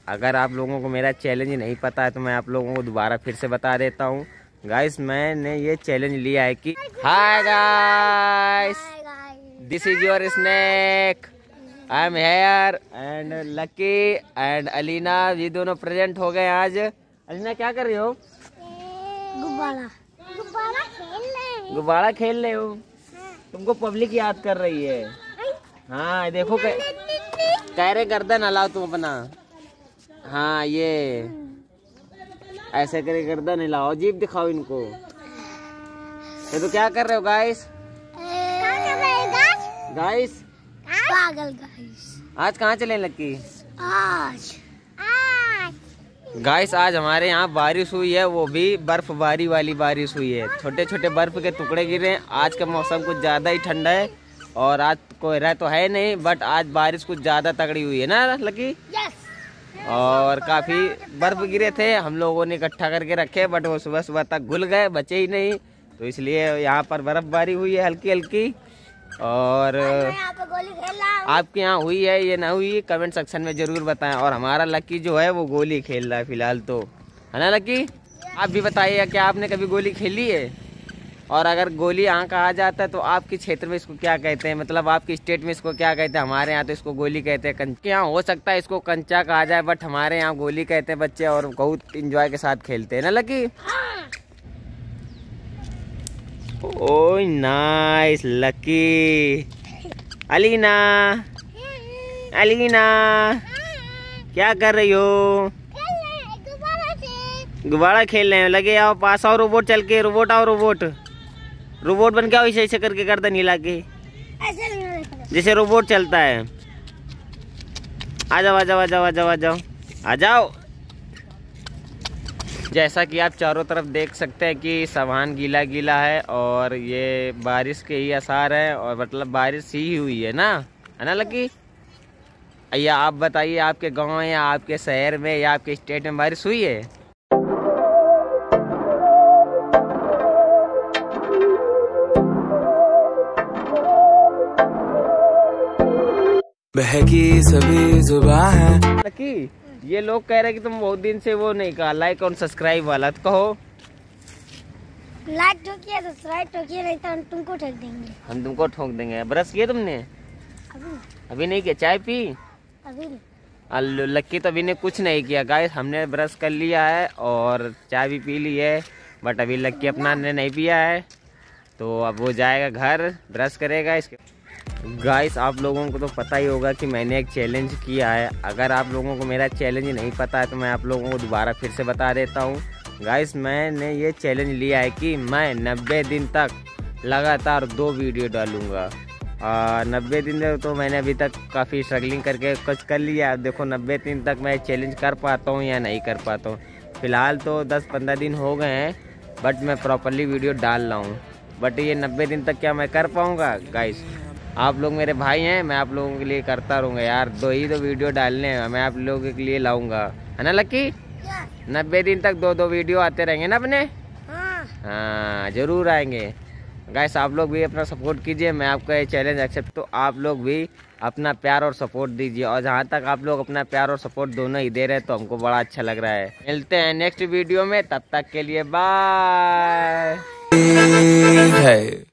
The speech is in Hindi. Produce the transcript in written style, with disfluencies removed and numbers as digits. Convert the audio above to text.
अगर आप लोगों को मेरा चैलेंज नहीं पता है तो मैं आप लोगों को दोबारा फिर से बता देता हूँ। गाइस मैंने ये चैलेंज लिया है कि hi guys, this is your snack, I am Heer and Lucky and Alina, ये दोनों प्रेजेंट हो गए आज। अलीना क्या कर रही हो? गुब्बारा खेल रहे हो। तुमको पब्लिक याद कर रही है। हाँ देखो कह रहे गर्दन हिलाओ तुम अपना। हाँ ये ऐसे करे गर्दन हिलाओ, जीभ दिखाओ इनको। ये तो क्या कर रहे हो गाइस? गाइस पागल गाइस, आज कहाँ चले लक्की? आज गाइस आज हमारे यहाँ बारिश हुई है, वो भी बर्फबारी वाली बारिश हुई है। छोटे छोटे बर्फ के टुकड़े गिरे। आज का मौसम कुछ ज्यादा ही ठंडा है और आज कोहरा तो है नहीं, बट आज बारिश कुछ ज्यादा तगड़ी हुई है ना लकी? यस। और काफी बर्फ गिरे थे, हम लोगों ने इकट्ठा करके रखे, बट वो सुबह सुबह तक घुल गए, बचे ही नहीं। तो इसलिए यहाँ पर बर्फबारी हुई है हल्की हल्की। और आपके यहाँ हुई है ये ना हुई, कमेंट सेक्शन में जरूर बताएं। और हमारा लकी जो है वो गोली खेल रहा है फिलहाल तो, है ना लकी? आप भी बताइए क्या आपने कभी गोली खेली है? और अगर गोली यहाँ का आ जाता है तो आपके क्षेत्र में इसको क्या कहते हैं, मतलब आपकी स्टेट में इसको क्या कहते हैं? हमारे यहाँ तो इसको गोली कहते हैं। कंचे यहाँ हो सकता है इसको कंचा कहा जाए, बट हमारे यहाँ गोली कहते हैं बच्चे, और बहुत इंजॉय के साथ खेलते हैं ना Lucky? Oh nice Lucky. Alina, Alina क्या कर रही हो? गुब्बारा खेल रहे हैं। लगे आओ पास आओ, रोबोट चल के, रोबोट आओ, रोबोट रोबोट बन के आओ, ऐसे ऐसे करके गर्दन हिला के जैसे रोबोट चलता है। आ जाओ आ जाओ आ जाओ आ जाओ आ जाओ आ जाओ। जैसा कि आप चारों तरफ देख सकते हैं कि सामान गीला गीला है और ये बारिश के ही आसार है, और मतलब बारिश ही हुई है ना लकी? या आप बताइए आपके गांव या आपके शहर में या आपके स्टेट में बारिश हुई है? बहकी सभी जुबान है। लकी ये लोग कह रहे हैं कि तुम बहुत दिन से वो नहीं कहा लाइक और सब्सक्राइब वाला, तो कहो लाइक ठोकिए, सब्सक्राइब ठोकिए, नहीं तो हम तुमको ठोक देंगे। हम तुमको ठोक देंगे। ब्रश किया तुमने? अभी नहीं किया। चाय पी? अभी लक्की तो अभी ने कुछ नहीं किया गाइस, हमने ब्रश कर लिया है और चाय भी पी ली है, बट अभी लक्की अपना ने नहीं पिया है। तो अब वो जाएगा घर, ब्रश करेगा। इसके गाइस आप लोगों को तो पता ही होगा कि मैंने एक चैलेंज किया है। अगर आप लोगों को मेरा चैलेंज नहीं पता है तो मैं आप लोगों को दोबारा फिर से बता देता हूँ। गाइस मैंने ये चैलेंज लिया है कि मैं 90 दिन तक लगातार 2 वीडियो डालूंगा। 90 दिन तो मैंने अभी तक काफ़ी स्ट्रगलिंग करके कुछ कर लिया। देखो 90 दिन तक मैं चैलेंज कर पाता हूँ या नहीं कर पाता हूँ। फ़िलहाल तो 10-15 दिन हो गए हैं, बट मैं प्रॉपरली वीडियो डाल रहा हूँ। बट ये 90 दिन तक क्या मैं कर पाऊँगा? गाइस आप लोग मेरे भाई हैं, मैं आप लोगों के लिए करता रहूँगा यार। 2 वीडियो डालने हैं, मैं आप लोगों के लिए लाऊंगा, है ना लकी? 90 दिन तक 2 वीडियो आते रहेंगे ना अपने? हाँ जरूर आएंगे। गाइस आप लोग भी अपना सपोर्ट कीजिए, मैं आपका ये चैलेंज एक्सेप्ट, तो आप लोग भी अपना प्यार और सपोर्ट दीजिए। और जहाँ तक आप लोग अपना प्यार और सपोर्ट दोनों ही दे रहे हैं तो हमको बड़ा अच्छा लग रहा है। मिलते हैं नेक्स्ट वीडियो में, तब तक के लिए बाय।